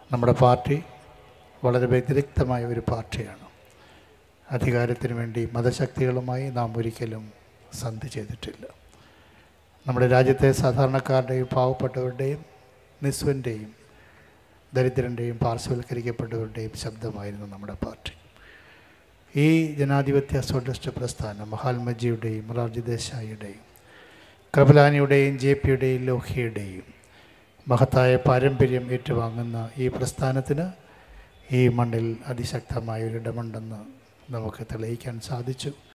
നമ്മുടെ പാർട്ടി വളരെ വ്യതിരിക്തമായ ഒരു പാർട്ടിയാണ്. അധികാരത്തിന് വേണ്ടി മതശക്തികളുമായി നാം ഒരിക്കലും സന്ധി ചെയ്തിട്ടില്ല. നമ്മുടെ രാജ്യത്തെ സാധാരണക്കാരുടെയും പാവപ്പെട്ടവരുടെയും നിസ്വൻ്റെയും ദരിദ്രൻ്റെയും പാർശ്വവൽക്കരിക്കപ്പെട്ടവരുടെയും ശബ്ദമായിരുന്നു നമ്മുടെ പാർട്ടി. ഈ ജനാധിപത്യ സോഷ്യലിസ്റ്റ് പ്രസ്ഥാനം മഹാത്മജിയുടെയും മൊറാർജി ദേശായിയുടെയും കൃപലാനിയുടെയും JPയുടെയും ലോഹിയുടെയും മഹത്തായ പാരമ്പര്യം ഏറ്റുവാങ്ങുന്ന ഈ പ്രസ്ഥാനത്തിന് ഈ മണ്ണിൽ അതിശക്തമായ ഒരിടമുണ്ടെന്ന് നമുക്ക് തെളിയിക്കാൻ സാധിച്ചു.